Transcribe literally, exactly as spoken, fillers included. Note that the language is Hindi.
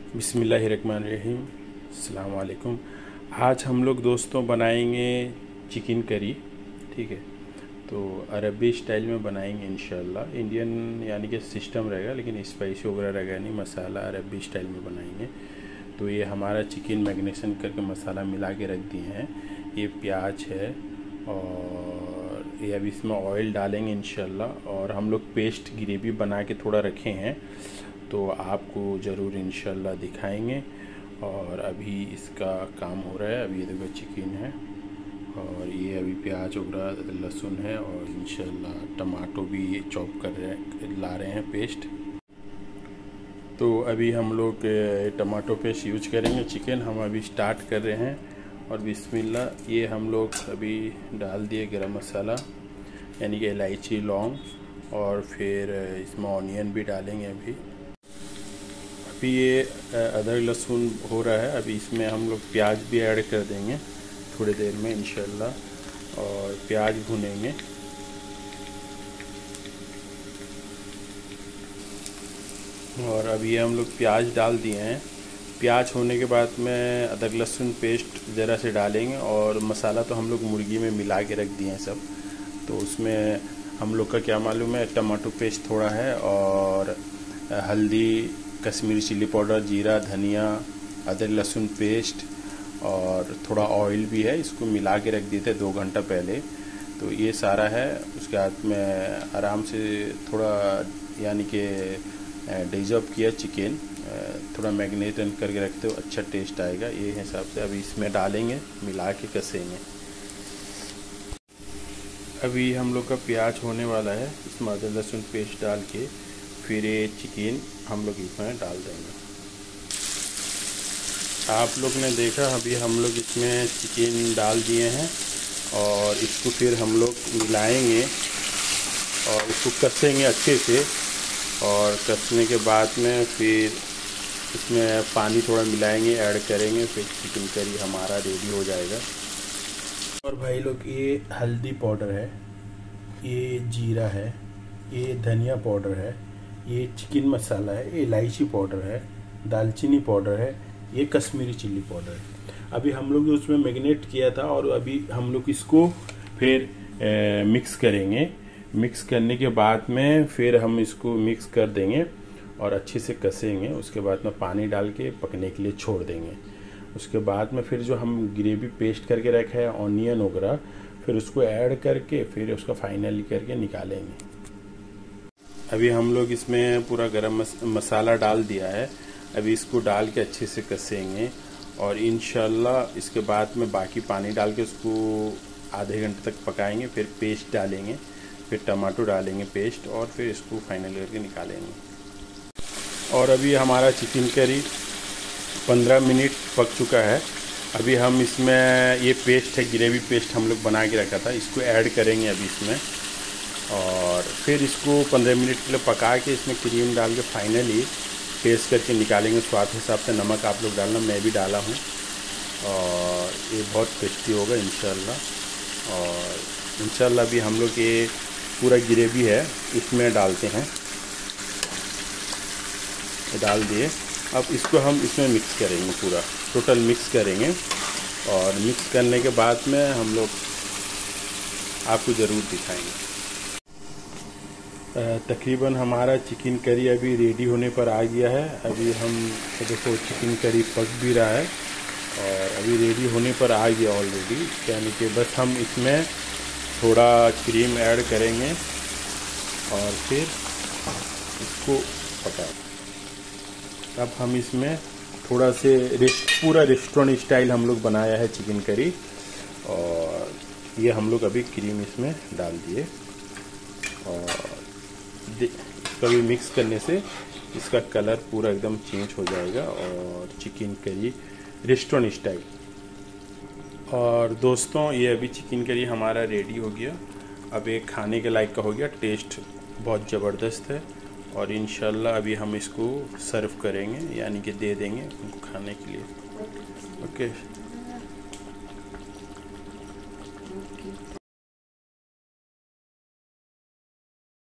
बिस्मिल्लाहिर्रहमानिर्रहीम, अस्सलाम वालेकुम। आज हम लोग दोस्तों बनाएंगे चिकन करी। ठीक है, तो अरबी स्टाइल में बनाएंगे इंशाल्लाह। इंडियन यानी कि सिस्टम रहेगा, लेकिन स्पाइसी वगैरह रहेगा नहीं, मसाला अरबी स्टाइल में बनाएंगे। तो ये हमारा चिकन मैरिनेशन करके मसाला मिला के रख दिए हैं। ये प्याज है और ये अभी इसमें ऑयल डालेंगे इंशाल्लाह। और हम लोग पेस्ट ग्रेवी बना के थोड़ा रखे हैं, तो आपको ज़रूर इंशाल्लाह दिखाएंगे। और अभी इसका काम हो रहा है। अभी ये देखो चिकन है और ये अभी प्याज वगैरह लहसुन है और इंशाल्लाह टमाटो भी चॉप कर रहे हैं, ला रहे हैं पेस्ट। तो अभी हम लोग टमाटो पेस्ट यूज करेंगे। चिकन हम अभी स्टार्ट कर रहे हैं और बिस्मिल्लाह। ये हम लोग अभी डाल दिए गरम मसाला यानी कि इलायची, लौंग, और फिर इसमें ऑनियन भी डालेंगे। अभी अभी ये अदरक लहसुन हो रहा है। अभी इसमें हम लोग प्याज भी ऐड कर देंगे थोड़ी देर में इंशाल्लाह, और प्याज भुनेंगे। और अभी हम लोग प्याज डाल दिए हैं। प्याज होने के बाद में अदरक लहसुन पेस्ट ज़रा से डालेंगे। और मसाला तो हम लोग मुर्गी में मिला के रख दिए हैं सब, तो उसमें हम लोग का क्या मालूम है, टमाटो पेस्ट थोड़ा है और हल्दी, कश्मीरी चिल्ली पाउडर, जीरा, धनिया, अदरक लहसुन पेस्ट और थोड़ा ऑयल भी है। इसको मिला के रख दिए थे दो घंटा पहले। तो ये सारा है। उसके बाद में आराम से थोड़ा यानी कि डिजर्व किया चिकन, थोड़ा मैरिनेट करके रखते हो, अच्छा टेस्ट आएगा। ये हिसाब से अभी इसमें डालेंगे, मिला के कसेंगे। अभी हम लोग का प्याज होने वाला है। इसमें अदरक लहसुन पेस्ट डाल के फिर ये चिकन हम लोग इसमें डाल देंगे। आप लोग ने देखा अभी हम लोग इसमें चिकन डाल दिए हैं और इसको फिर हम लोग मिलाएंगे और इसको कसेंगे अच्छे से। और कसने के बाद में फिर इसमें पानी थोड़ा मिलाएंगे, ऐड करेंगे, फिर चिकन करी हमारा रेडी हो जाएगा। और भाई लोग, ये हल्दी पाउडर है, ये जीरा है, ये धनिया पाउडर है, ये चिकन मसाला है, ये इलायची पाउडर है, दालचीनी पाउडर है, ये कश्मीरी चिल्ली पाउडर है। अभी हम लोग उसमें मैरिनेट किया था और अभी हम लोग इसको फिर ए, मिक्स करेंगे। मिक्स करने के बाद में फिर हम इसको मिक्स कर देंगे और अच्छे से कसेंगे। उसके बाद में पानी डाल के पकने के लिए छोड़ देंगे। उसके बाद में फिर जो हम ग्रेवी पेस्ट करके रखा है, ऑनियन वगैरह, फिर उसको ऐड करके फिर उसका फाइनली करके निकालेंगे। अभी हम लोग इसमें पूरा गरम मसाला डाल दिया है। अभी इसको डाल के अच्छे से कसेंगे और इंशाल्लाह इसके बाद में बाकी पानी डाल के उसको आधे घंटे तक पकाएंगे। फिर पेस्ट डालेंगे, फिर टमाटो डालेंगे पेस्ट, और फिर इसको फाइनल करके निकालेंगे। और अभी हमारा चिकन करी पंद्रह मिनट पक चुका है। अभी हम इसमें ये पेस्ट है, ग्रेवी पेस्ट हम लोग बना के रखा था, इसको ऐड करेंगे अभी इसमें। और फिर इसको पंद्रह मिनट के लिए पका के इसमें क्रीम डाल के फाइनली टेस्ट करके निकालेंगे। स्वाद हिसाब से नमक आप लोग डालना, मैं भी डाला हूँ, और ये बहुत टेस्टी होगा इंशाल्लाह। और इंशाल्लाह अभी हम लोग ये पूरा ग्रेवी है इसमें डालते हैं, डाल दिए। अब इसको हम इसमें मिक्स करेंगे, पूरा टोटल मिक्स करेंगे। और मिक्स करने के बाद में हम लोग आपको ज़रूर दिखाएंगे। तकरीबन हमारा चिकन करी अभी रेडी होने पर आ गया है। अभी हम देखो चिकन करी पक भी रहा है और अभी रेडी होने पर आ गया ऑलरेडी। यानी कि बस हम इसमें थोड़ा क्रीम ऐड करेंगे और फिर इसको पकाएं। अब हम इसमें थोड़ा से रेस्ट पूरा रेस्टोरेंट स्टाइल हम लोग बनाया है चिकन करी, और ये हम लोग अभी क्रीम इसमें डाल दिए। और कभी मिक्स करने से इसका कलर पूरा एकदम चेंज हो जाएगा और चिकन करी रेस्टोरेंट स्टाइल। और दोस्तों, ये अभी चिकन करी हमारा रेडी हो गया। अब एक खाने के लायक का हो गया, टेस्ट बहुत ज़बरदस्त है। और इंशाल्लाह अभी हम इसको सर्व करेंगे, यानी कि दे देंगे उनको खाने के लिए। ओके।